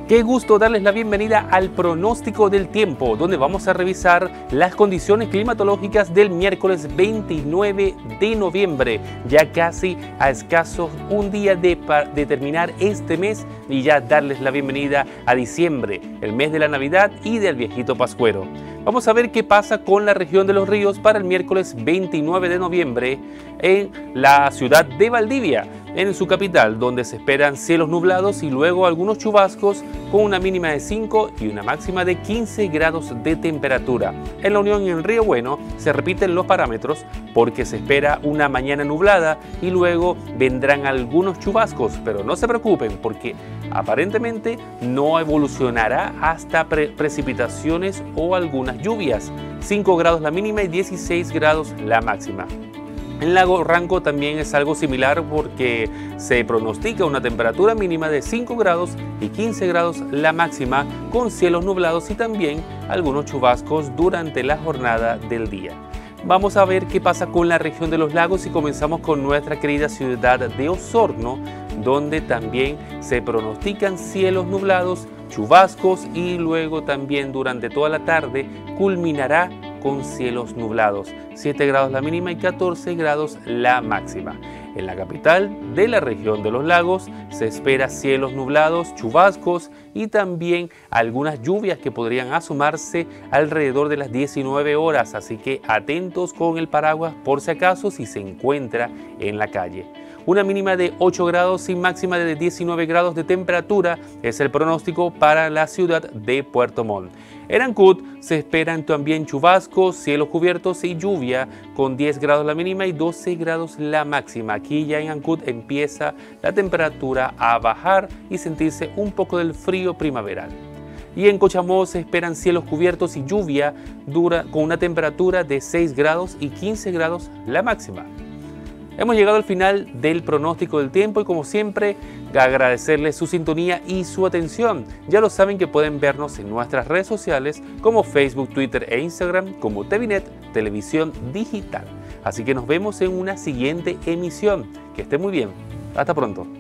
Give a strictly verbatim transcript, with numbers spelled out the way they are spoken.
Qué gusto darles la bienvenida al pronóstico del tiempo, donde vamos a revisar las condiciones climatológicas del miércoles veintinueve de noviembre, ya casi a escasos un día de, de terminar este mes y ya darles la bienvenida a diciembre, el mes de la Navidad y del viejito Pascuero. Vamos a ver qué pasa con la región de los ríos para el miércoles veintinueve de noviembre en la ciudad de Valdivia, en su capital, donde se esperan cielos nublados y luego algunos chubascos con una mínima de cinco y una máxima de quince grados de temperatura. En la Unión y en Río Bueno se repiten los parámetros porque se espera una mañana nublada y luego vendrán algunos chubascos, pero no se preocupen porque aparentemente no evolucionará hasta pre precipitaciones o algunas lluvias. cinco grados la mínima y dieciséis grados la máxima. En Lago Ranco también es algo similar porque se pronostica una temperatura mínima de cinco grados y quince grados la máxima, con cielos nublados y también algunos chubascos durante la jornada del día. Vamos a ver qué pasa con la región de los lagos y comenzamos con nuestra querida ciudad de Osorno, donde también se pronostican cielos nublados, chubascos y luego también durante toda la tarde culminará con cielos nublados, siete grados la mínima y catorce grados la máxima. En la capital de la región de los lagos se espera cielos nublados, chubascos y también algunas lluvias que podrían asomarse alrededor de las diecinueve horas, así que atentos con el paraguas por si acaso si se encuentra en la calle. Una mínima de ocho grados y máxima de diecinueve grados de temperatura es el pronóstico para la ciudad de Puerto Montt. En Ancud se esperan también chubascos, cielos cubiertos y lluvia con diez grados la mínima y doce grados la máxima. Aquí ya en Ancud empieza la temperatura a bajar y sentirse un poco del frío primaveral. Y en Cochamó se esperan cielos cubiertos y lluvia dura con una temperatura de seis grados y quince grados la máxima. Hemos llegado al final del pronóstico del tiempo y como siempre agradecerles su sintonía y su atención. Ya lo saben que pueden vernos en nuestras redes sociales como Facebook, Twitter e Instagram como Tevinet Televisión Digital. Así que nos vemos en una siguiente emisión. Que esté muy bien. Hasta pronto.